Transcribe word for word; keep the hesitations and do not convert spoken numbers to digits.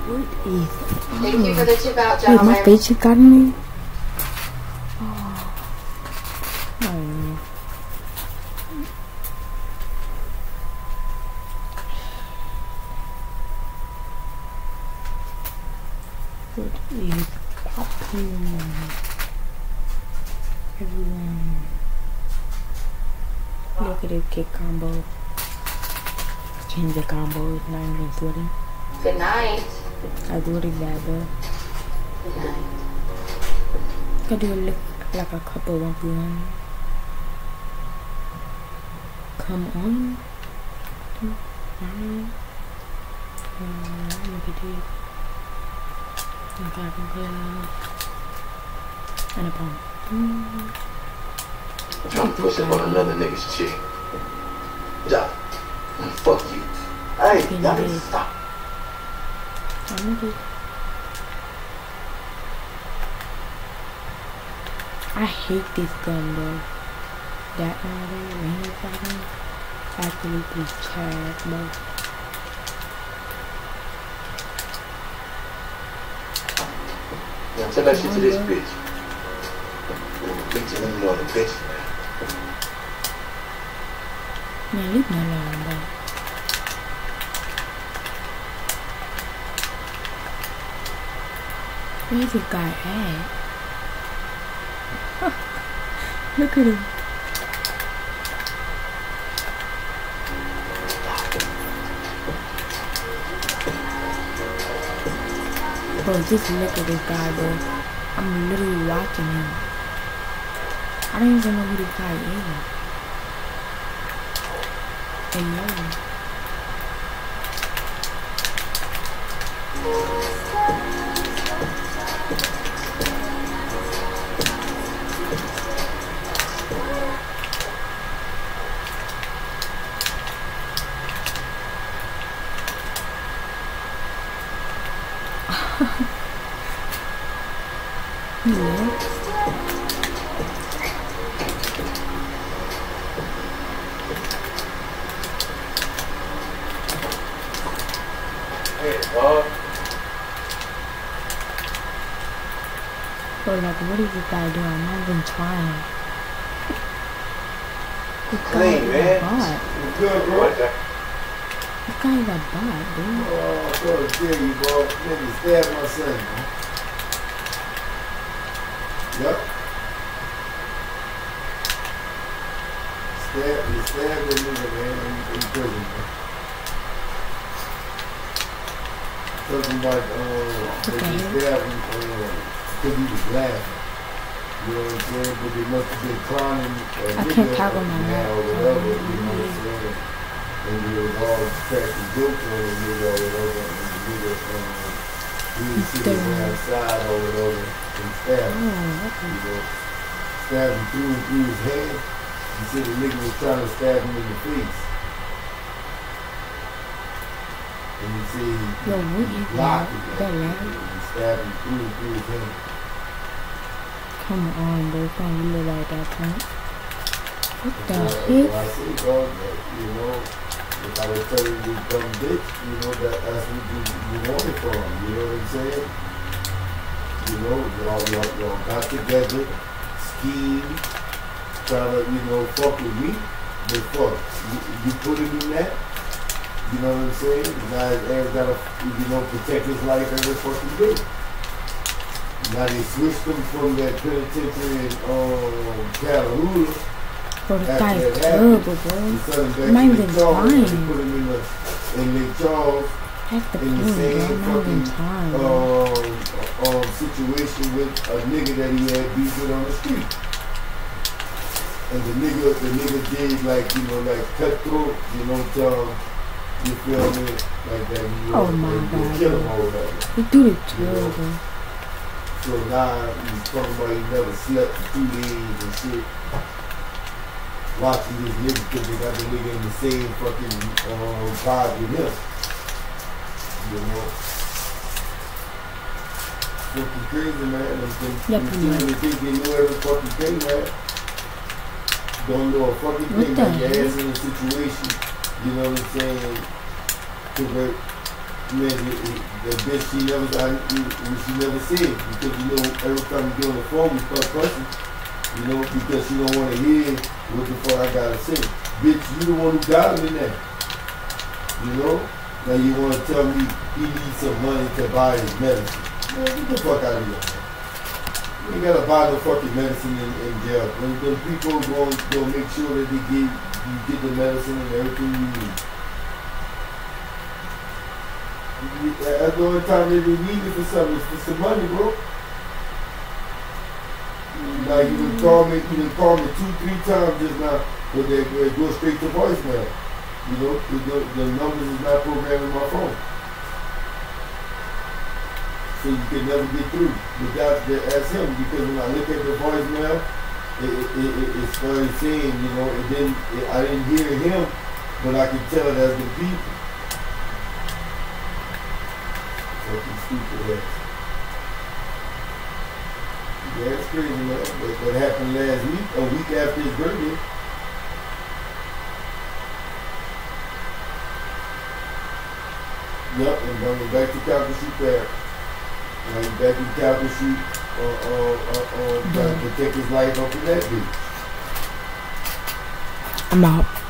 What is? Thank you for the tip out, Wait, gentlemen. my face just got me. Oh. Oh. What is popping? Everyone, look at this kick combo. Change the combo. It's not even sweating. Good night. I do it exactly. Good night. I do it like a couple of one. Come on. Alright. Uh, look at this. Okay, I can play and a pump. Mm. I'm trying to push up on another nigga's chick. Yeah. Fuck you. Hey, y'all need to stop. I'm good. I hate this gun though. That one there, rain fighting. Absolutely trash, bro. Now tell that shit to this bitch. Bitch, you know the bitch, man. Man, leave me alone, bro. Where's this guy at? Look at him. Bro, just look at this guy, bro. I'm literally watching him. I don't even know who this guy is. Hey, yo. Yeah. Hey, dog. Bro, like, what is this guy doing? I'm not even trying. This guy Clean, is man. a bot. You good, bro? This guy is a bot, dude. Oh, I'm trying to tell you, bro. Nigga, stab my son, man. Yep. Stab, you stab the nigga, man, in, in prison, man. Talking about, uh, they Okay. just stabbed him, uh, because he was laughing. You know what I'm saying? But they must have been clowning uh, I can't toggle my now mouth. or whatever, you know what I'm saying? And it was all cracking jokes on the nigga or whatever, and the nigga, um, he was sitting outside or whatever and stabbed him. Oh, okay. You know, stabbed him through and through his hand. He said the nigga was trying to stab him in the face. And he said he, Yo, what he is blocked that? it. That Like, loud? he stabbed him through and through his hand. Come on, bro. It's not really like that, point. What the That's heck? why I say, dog, that, you know, if I was telling you dumb bitch, you know, that that's what you, you wanted from him. You know what I'm saying? You know, y'all, y'all, y'all got together, schemed, trying to, you know, fuck with me. But fuck, you, you put him in that. You know what I'm saying? Now Aaron's gotta, you know, protect his life every fucking day. Now they switched him from that penitentiary in um, Catahoula. Bro, this After guy is that happened, terrible, bro. he sent him back I'm not to even Lake Charles, and trying. he put him in, the, in Lake Charles That's the in the point, bro. same I'm not even fucking trying, bro. um, um, situation with a nigga that he had beef with on the street. And the nigga, the nigga did like, you know, like cutthroat, you know, tell you feel me, like that he Oh was my like, God, kill him bro. or whatever. He do this You know? terrible. So now he's talking about he never slept for two days and shit. Watching this nigga because they got the nigga in the same fucking um, pod with him. You know? Fucking crazy, man. And then Yep, you man. really think they know every fucking thing, man. Don't know a fucking What thing. the Like your heck? ass in a situation, you know what I'm saying, to where man, it, it, the bitch she never, I, it, she never said because you know every time we get on the phone we start cussing, you know, because she don't want to hear what the fuck I gotta say. Bitch, you the one who got him in there, you know. Now you want to tell me he needs some money to buy his medicine? Man, get the fuck out of here, man. You ain't gotta buy no fucking medicine in, in jail. When the people going to make sure that they give you get the medicine and everything you need. That's the only time they need it for something. It's for some money, bro. Like you done call me, you done call me two, three times just now, but they, they go straight to voicemail. You know, the, the, the numbers is not programmed in my phone, so you can never get through. But that's, that's him, because when I look at the voicemail, it, it, it, it started saying, you know, it didn't. It, I didn't hear him, but I could tell that's the people. Fucking stupid ass. Yeah, it's crazy, man. That, that happened last week, a week after his birthday. Yep, and bring him back to Calvin Street there. And he's back in Calvin Street, uh, uh, uh, uh, trying to protect his life up in that bitch. I'm out.